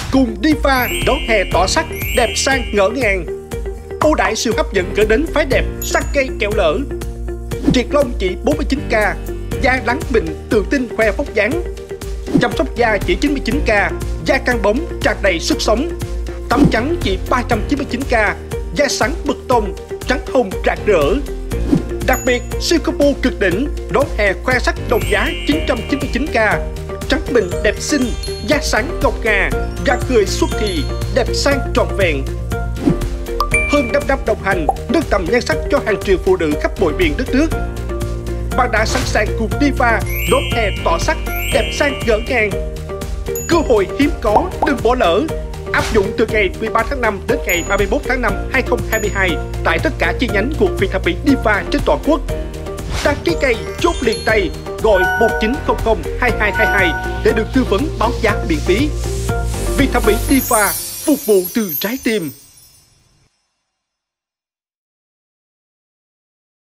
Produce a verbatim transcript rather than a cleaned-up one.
Cùng Diva đón hè tỏa sắc, đẹp sang ngỡ ngàng. Ưu đãi siêu hấp dẫn gửi đến phái đẹp sắc cây kẹo lỡ. Triệt lông chỉ bốn mươi chín k, da lắng mịn, tự tin khoe vóc dáng. Chăm sóc da chỉ chín mươi chín k, da căng bóng, tràn đầy sức sống. Tắm trắng chỉ ba trăm chín mươi chín k, da sáng bực tông, trắng hồng rạng rỡ. Đặc biệt, siêu combo cực đỉnh, đón hè khoe sắc đồng giá chín trăm chín mươi chín k. Trắng mịn đẹp xinh, da sáng ngọc ngà, da cười xuất thì, đẹp sang trọn vẹn. Hơn năm năm đồng hành, nâng tầm nhan sắc cho hàng triệu phụ nữ khắp mọi miền đất nước. Bạn đã sẵn sàng cùng Diva đón hè tỏa sắc, đẹp sang ngỡ ngàng. Cơ hội hiếm có, đừng bỏ lỡ. Áp dụng từ ngày mười ba tháng năm đến ngày ba mươi mốt tháng năm năm hai nghìn không trăm hai mươi hai tại tất cả chi nhánh của Viện Thẩm mỹ Diva trên toàn quốc. Đăng ký cây chốt liền tay, gọi một chín không không hai hai hai hai để được tư vấn báo giá miễn phí. Viện Thẩm mỹ Diva phục vụ từ trái tim.